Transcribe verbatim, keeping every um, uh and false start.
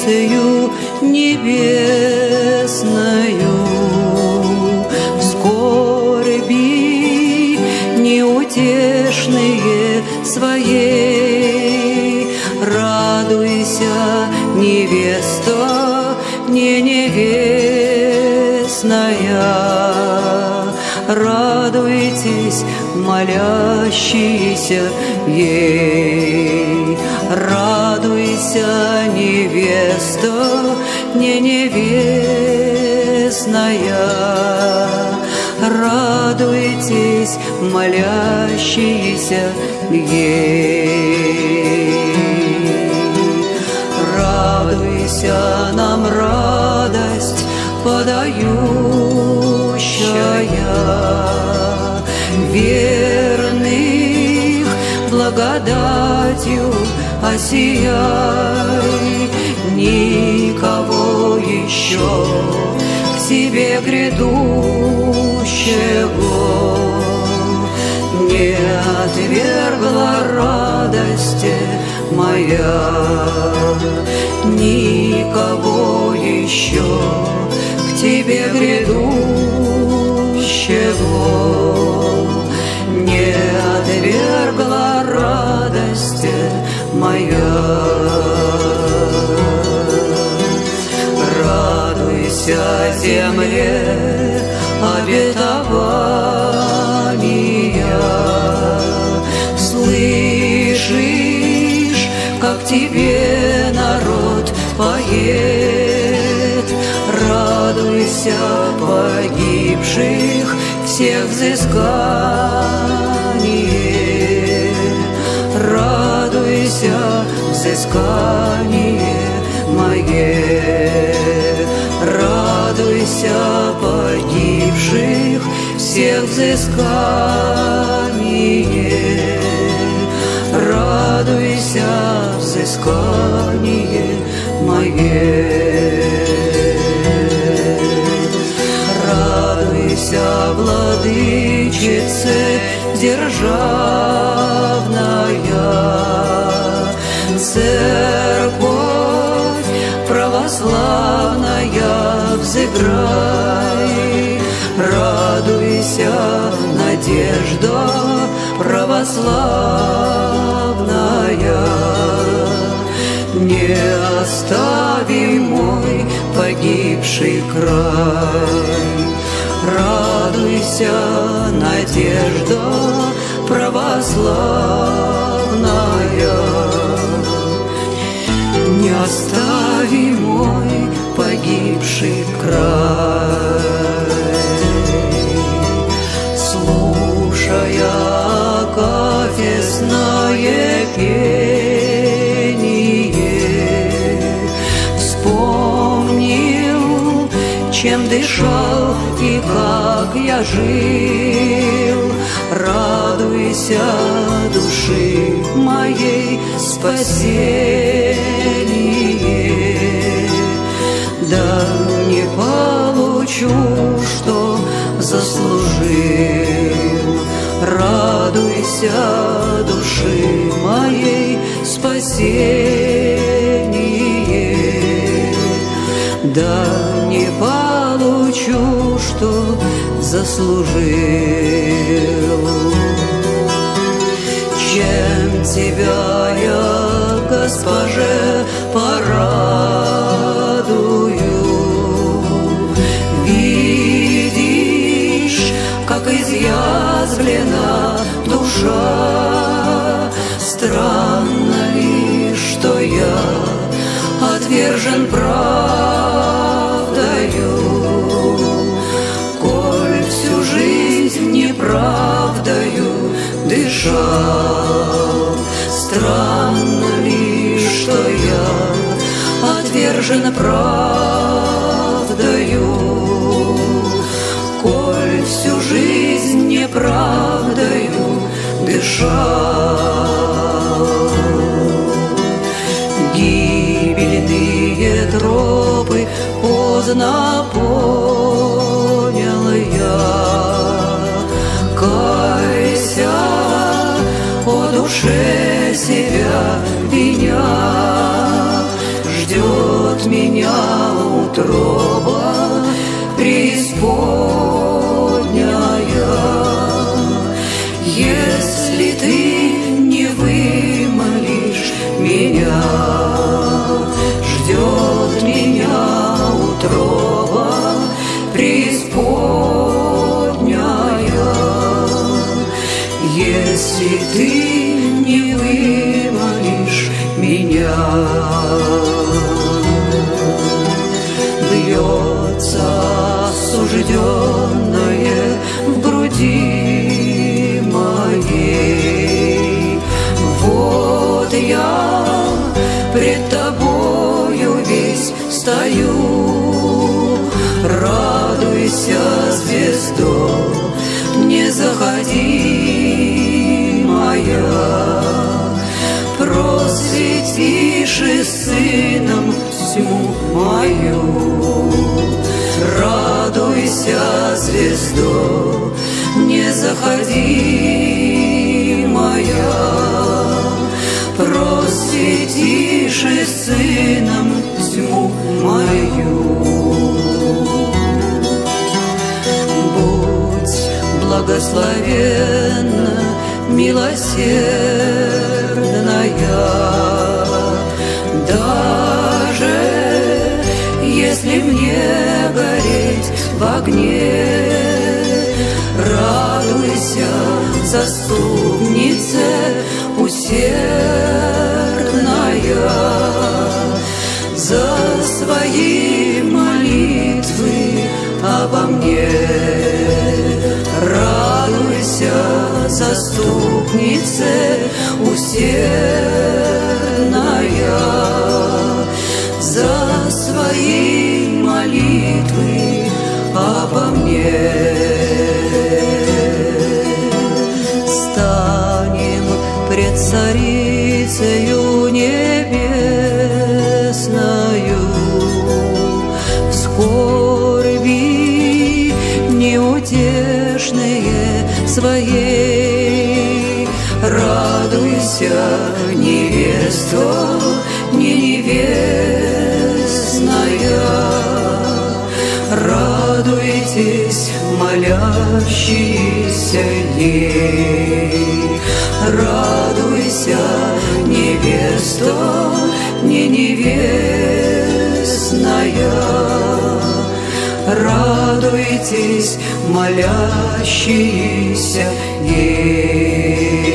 птицею небесною. В скорби неутешные своей радуйся, невеста не невестная. Радуйтесь, молящиеся ей. Радуйся, невеста не невестная. Радуйтесь, молящиеся ей. Радуйся нам, радость подающая, верных благодатью осияй. Никого еще к тебе грядущего не отвергла радости моя. Никого еще к тебе грядущего не отвергла радости моя. Радуйся, земле обетования, слышишь, как тебе народ поет. Радуйся, погибших всех взыскание. Радуйся, взыскание мое. Радуйся, погибших всех взыскание. Радуйся, взыскание мое. Радуйся, владычице державная, церковь православная, взыграй. Радуйся, надежда православная, не остави мой погибший край. Радуйся, надежда православная, не остави мой погибший край. Слушая акафистное пение, вспомнил, чем дышал и как я жил. Радуйся, души моей, спасение. Да не получу, что заслужил. Радуйся, души моей, спасение. Да не получу, что заслужил. Чем тебя я, Госпоже, порадую? Видишь, как изъязвлена душа. Странно ли, что я отвержен правдою, коль всю жизнь неправдою дышал. Странно ли, что я отвержен правдою, коль всю жизнь неправдою дышал. Гибельные тропы поздно понял я. Кайся, о душе себя виня, ждет утроба преисподняя. Если ты не вымолишь меня, ждет меня утроба преисподняя. Если ты не вымолишь меня. Бьется осужденное в груди моей. Вот я пред тобою весь стою. Радуйся, звездо, не заходи моя. Просветишь и сыном тьму мою. Радуйся, звездо, не заходи моя. Просветишь и сыном тьму мою. Будь благословенна, милосердная, даже если мне гореть в огне. Радуйся, заступнице усердная, за свои молитвы обо мне. Радуйся, заступнице усердная, за свои молитвы обо мне. Станем пред Царицею небесною, в скорби неутешные своей. Радуйся, невеста, не невестная. Радуйтесь, молящиеся ей. Радуйся, невеста, не невестная. Радуйтесь, молящиеся ей.